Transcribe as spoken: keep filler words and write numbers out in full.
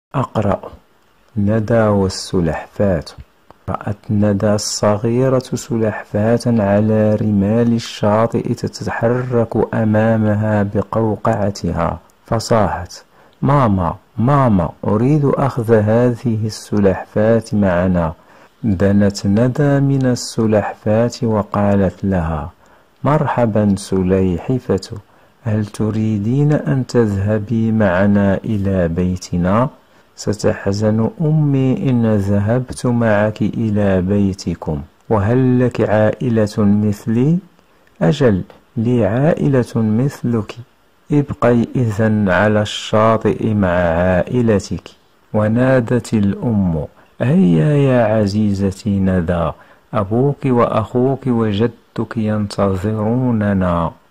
أقرأ. ندى والسلحفاة. رأت ندى الصغيرة سلحفاة على رمال الشاطئ تتحرك أمامها بقوقعتها، فصاحت: ماما ماما، أريد أخذ هذه السلحفاة معنا. دنت ندى من السلحفاة وقالت لها: مرحبا سليحفة، هل تريدين أن تذهبي معنا إلى بيتنا؟ ستحزن أمي إن ذهبت معك إلى بيتكم. وهل لك عائلة مثلي؟ أجل، لي عائلة مثلك. ابقي إذن على الشاطئ مع عائلتك. ونادت الأم: هيا يا عزيزتي ندى، أبوك وأخوك وجدتك ينتظروننا.